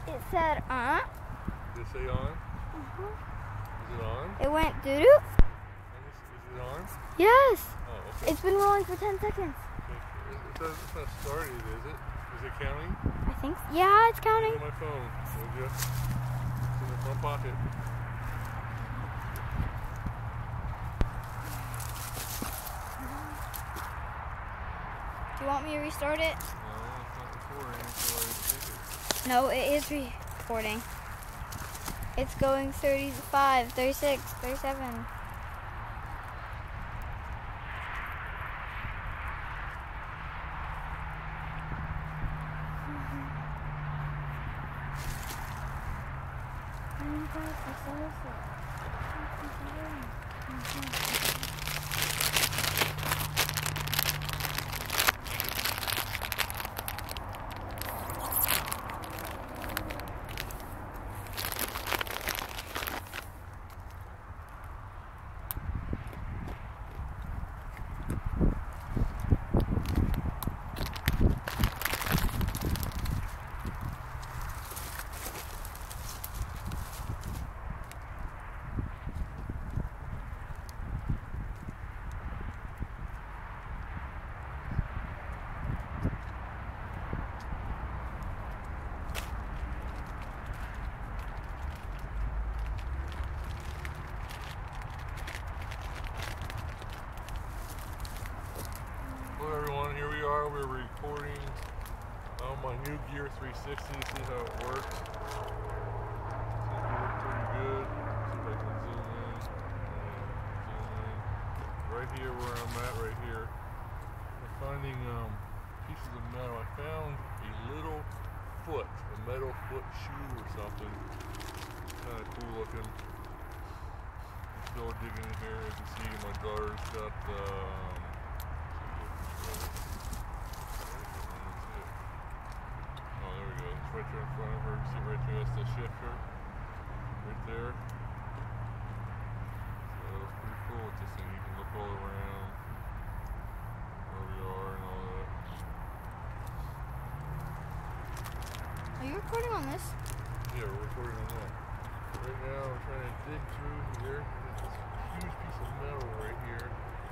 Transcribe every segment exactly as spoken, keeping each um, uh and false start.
It said on. Did it say on? Mm-hmm. Is it on? It went doo-doo. Is it on? Yes. Oh, okay. It's been rolling for ten seconds. Okay. It does, it's not started, is it? Is it counting? I think so. Yeah, it's counting. It's in my phone. Would you? It's in the front pocket. Do you want me to restart it? No, it's not recording, so I think it. No, it is recording. It's going thirty-five, thirty-six, thirty-seven. Hello everyone, here we are, we're recording on my new Gear three sixty, see how it works. Seems to work pretty good. See if I can zoom in. Zoom in. Right here where I'm at, right here. I'm finding um, pieces of metal. I found a little foot, a metal foot shoe or something. Kind of cool looking. I'm still digging in here. As you can see, my daughter's got um, oh, there we go. It's right there in front of her. See right there, that's the shifter. Right there. So it's pretty cool with this thing. You can look all around where we are and all that. Are you recording on this? Yeah, we're recording on that. Right now I'm trying to dig through here. There's this huge piece of metal right here.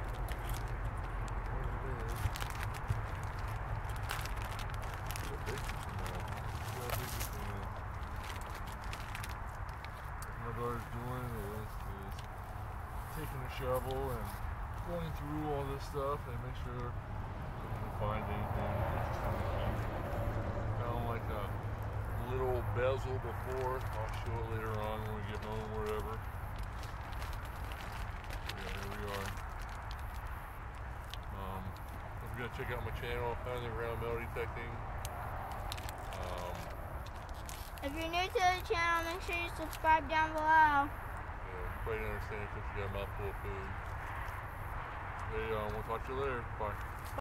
My daughter's doing is, is taking a shovel and going through all this stuff and make sure we can find anything interesting. Found like a little bezel before. I'll show it later on when we get home or whatever. Yeah, here we are. Um, don't forget to check out my channel, Founding Ground Metal Detecting. Um, If you're new to the channel, make sure you subscribe down below. Yeah, you probably don't understand it because you got a mouthful of food. Hey, um, we'll talk to you later. Bye.